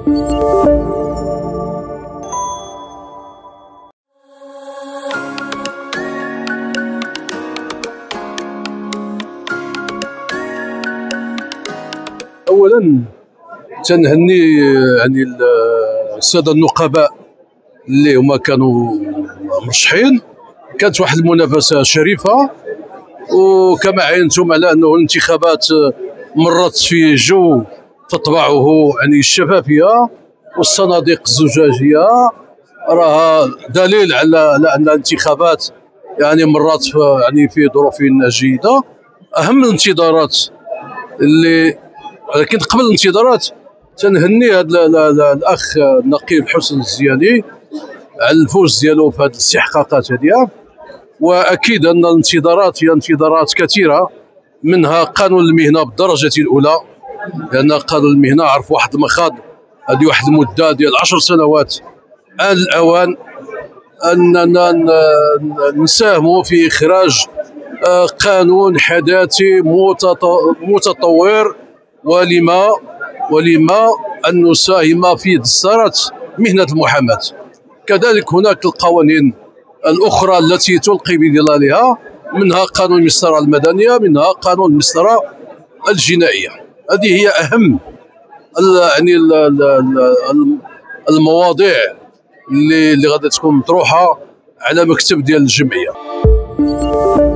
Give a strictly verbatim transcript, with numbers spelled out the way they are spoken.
اولا تنهني يعني الساده النقباء اللي هما كانوا مرشحين. كانت واحد المنافسه شريفه، وكما عينتم على انه الانتخابات مرت في جو تطبعه يعني الشفافيه والصناديق الزجاجيه، راها دليل على على ان الانتخابات يعني مرات في يعني في ظروف جيده. اهم الانتظارات اللي لكن قبل الانتظارات تنهني هذا الاخ النقيب حسن الزياني على الفوز ديالو في هذه الاستحقاقات هذه. واكيد ان الانتظارات هي انتظارات كثيره، منها قانون المهنه بالدرجه الاولى، لان قانون المهنه عرف واحد المخاض هذه واحد المده ديال عشر سنوات. آن الاوان اننا نساهموا في اخراج قانون حداثي متطور، ولما ولما ان نساهم في دستورة مهنه المحاماه. كذلك هناك القوانين الاخرى التي تلقي بظلالها، منها قانون المسطره المدنيه، منها قانون المسطره الجنائيه. هذه هي اهم يعني المواضيع اللي اللي غادي تكون مطروحه على مكتب ديال الجمعيه.